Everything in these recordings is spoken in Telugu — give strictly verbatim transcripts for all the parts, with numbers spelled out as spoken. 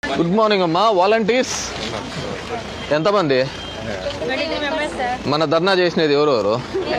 గుడ్ మార్నింగ్ అమ్మా. వాలంటీర్స్ ఎంతమంది? మన ధర్నా చేసినది ఎవరెవరు?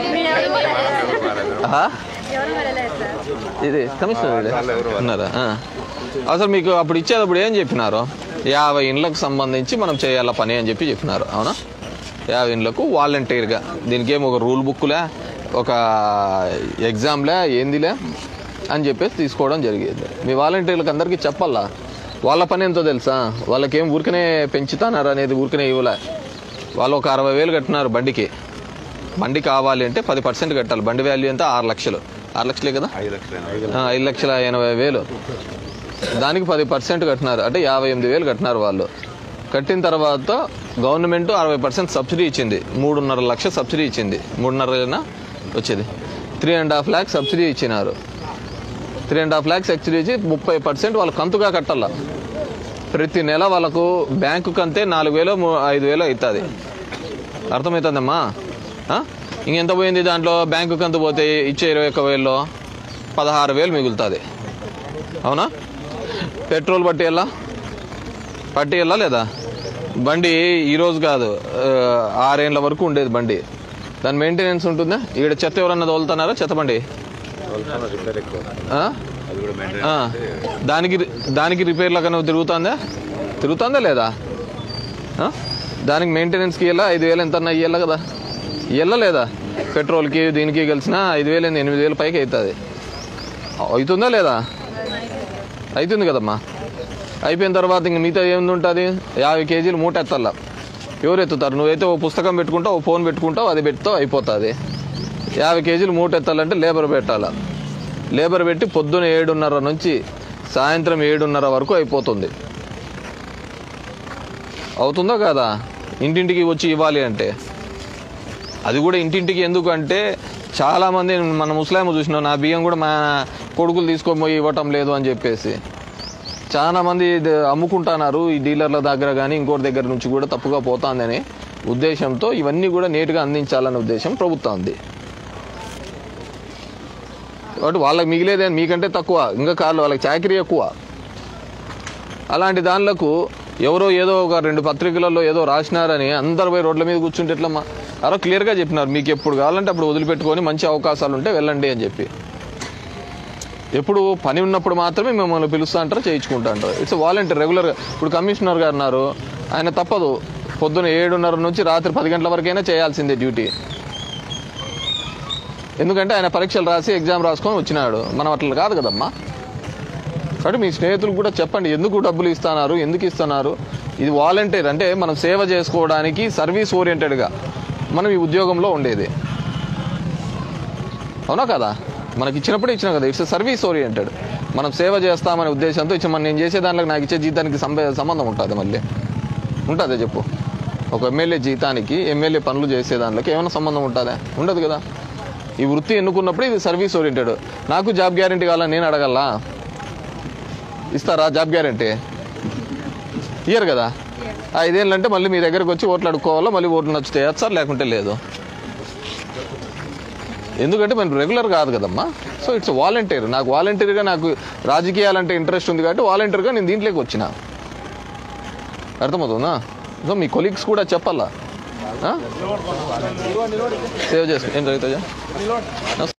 ఇది కమిషనర్ ఉన్నారా? అసలు మీకు అప్పుడు ఇచ్చేటప్పుడు ఏం చెప్పినారు? యాభై ఇండ్లకు సంబంధించి మనం చేయాల పని అని చెప్పి చెప్పినారు, అవునా? యాభై ఇండ్లకు వాలంటీర్గా. దీనికి ఏం ఒక రూల్ బుక్లే, ఒక ఎగ్జామ్లే, ఏందిలే అని చెప్పేసి తీసుకోవడం జరిగేది. మీ వాలంటీర్లకు అందరికీ చెప్పాలా వాళ్ళ పని ఎంతో తెలుసా? వాళ్ళకేం ఊరికనే పెంచుతున్నారు అనేది ఊరికనే ఇవ్వలే. వాళ్ళు ఒక అరవై వేలు కట్టినారు బండికి. బండి కావాలి అంటే పది పర్సెంట్ కట్టాలి. బండి వాల్యూ ఎంత? ఆరు లక్షలు ఆరు లక్షలే కదా, ఐదు లక్షల ఎనభై వేలు దానికి పది పర్సెంట్ కట్టినారు అంటే యాభై ఎనిమిది వేలు కట్టినారు వాళ్ళు. కట్టిన తర్వాత గవర్నమెంట్ అరవై పర్సెంట్ సబ్సిడీ ఇచ్చింది. మూడున్నర లక్ష సబ్సిడీ ఇచ్చింది. మూడున్నర వచ్చేది three and half lakhs subsidy ఇచ్చినారు. Three and half lakhs subsidy ఇచ్చి ముప్పై పర్సెంట్ వాళ్ళు కంతుగా కట్టాల. ప్రతి నెల వాళ్ళకు బ్యాంకు కంతే నాలుగు వేలు ఐదు వేలు అవుతుంది. అర్థమవుతుందమ్మా? ఇంకెంత పోయింది దాంట్లో? బ్యాంకు కంతు పోతే ఇచ్చే ఇరవై ఒక్క వేలలో పదహారు వేలు మిగులుతుంది, అవునా? పెట్రోల్ పట్టి వెళ్ళా పట్టి వెళ్ళా లేదా? బండి ఈరోజు కాదు, ఆరేళ్ల వరకు ఉండేది బండి. దాని మెయింటెనెన్స్ ఉంటుందా? ఈడ చెత్త ఎవరన్నా తోలుతున్నారా? చెత్త బండి దానికి దానికి రిపేర్ల కన్నా తిరుగుతుందా? తిరుగుతుందా లేదా? దానికి మెయింటెనెన్స్కి ఇవ్వాలా? ఐదు వేలు ఎంత అన్నా ఇవ్వాలా కదా? ఇవ్వాలా లేదా? పెట్రోల్కి దీనికి కలిసిన ఐదు వేలు ఎనిమిది వేలు పైకి అవుతుంది. అవుతుందా లేదా? అవుతుంది కదమ్మా. అయిపోయిన తర్వాత ఇంక మిగతా ఏమి ఉంటుంది? యాభై కేజీలు మూట ఎత్తాలా. ఎవరు ఎత్తుతారు? నువ్వైతే ఓ పుస్తకం పెట్టుకుంటావు, ఓ ఫోన్ పెట్టుకుంటావు, అది పెడతావు, అయిపోతుంది. యాభై కేజీలు మూట ఎత్తాలంటే లేబర్ పెట్టాలా. లేబర్ పెట్టి పొద్దున ఏడున్నర నుంచి సాయంత్రం ఏడున్నర వరకు అయిపోతుంది. అవుతుందా కాదా? ఇంటింటికి వచ్చి ఇవ్వాలి అంటే అది కూడా ఇంటింటికి. ఎందుకంటే చాలామంది మన ముస్లాం చూసినాం, నా బియ్యం కూడా మా కొడుకులు తీసుకొని పోయి ఇవ్వటం లేదు అని చెప్పేసి చాలామంది అమ్ముకుంటున్నారు. ఈ డీలర్ల దగ్గర కానీ ఇంకోటి దగ్గర నుంచి కూడా తప్పుగా పోతుందనే ఉద్దేశంతో ఇవన్నీ కూడా నీట్గా అందించాలనే ఉద్దేశం ప్రభుత్వం ఉంది. కాబట్టి వాళ్ళకి మిగిలేదే మీకంటే తక్కువ, ఇంకా కాళ్ళు వాళ్ళకి చాకరీ ఎక్కువ. అలాంటి దానిలకు ఎవరో ఏదో ఒక రెండు పత్రికలలో ఏదో రాసినారని అందరు పోయి రోడ్ల మీద కూర్చుంటే ఎట్లమ్మా? అరో క్లియర్గా చెప్పినారు, మీకు ఎప్పుడు కావాలంటే అప్పుడు వదిలిపెట్టుకొని మంచి అవకాశాలు ఉంటే వెళ్ళండి అని చెప్పి. ఎప్పుడు పని ఉన్నప్పుడు మాత్రమే మిమ్మల్ని పిలుస్తూ అంటారు, చేయించుకుంటా అంటారు. ఇట్స్ వాలంటీర్ రెగ్యులర్గా. ఇప్పుడు కమిషనర్ గారు ఉన్నారు, ఆయన తప్పదు పొద్దున్న ఏడున్నర నుంచి రాత్రి పది గంటల వరకైనా చేయాల్సిందే డ్యూటీ. ఎందుకంటే ఆయన పరీక్షలు రాసి ఎగ్జామ్ రాసుకొని వచ్చినాడు. మనం అట్లా కాదు కదమ్మా. కాబట్టి మీ స్నేహితులు కూడా చెప్పండి, ఎందుకు డబ్బులు ఇస్తున్నారు, ఎందుకు ఇస్తున్నారు. ఇది వాలంటీర్ అంటే మనం సేవ చేసుకోవడానికి సర్వీస్ ఓరియంటెడ్గా మనం ఈ ఉద్యోగంలో ఉండేది, అవునా కదా? మనకి ఇచ్చినప్పుడే ఇచ్చినా కదా. It's service oriented. మనం సేవ చేస్తామనే ఉద్దేశంతో ఇచ్చి మనం నేను చేసే దాంట్లో నాకు ఇచ్చే జీతానికి సంబంధం ఉంటుంది. మళ్ళీ ఉంటుందా చెప్పు? ఒక ఎమ్మెల్యే జీతానికి ఎమ్మెల్యే పనులు చేసే దాంట్లోకి ఏమైనా సంబంధం ఉంటుందా? ఉండదు కదా. ఈ వృత్తి ఎన్నుకున్నప్పుడు ఇది సర్వీస్ ఓరియంటెడ్. నాకు జాబ్ గ్యారంటీ కావాలని నేను అడగల్లా? ఇస్తారా జాబ్ గ్యారంటీ? ఇయ్యరు కదా. ఐదేళ్ళు అంటే మళ్ళీ మీ దగ్గరకు వచ్చి ఓట్లు అడుక్కోవాలో, మళ్ళీ ఓట్లు నచ్చితే సార్, లేకుంటే లేదు. ఎందుకంటే మనం రెగ్యులర్ కాదు కదమ్మా. So it's volunteer. నాకు వాలంటీర్గా నాకు రాజకీయాలంటే ఇంట్రెస్ట్ ఉంది కాబట్టి వాలంటీర్గా నేను దీంట్లోకి వచ్చిన. అర్థమవుతుందా? సో మీ కొలీగ్స్ కూడా చెప్పాలా, సేవ్ చేసుకో. ఏం జరుగుతుందా?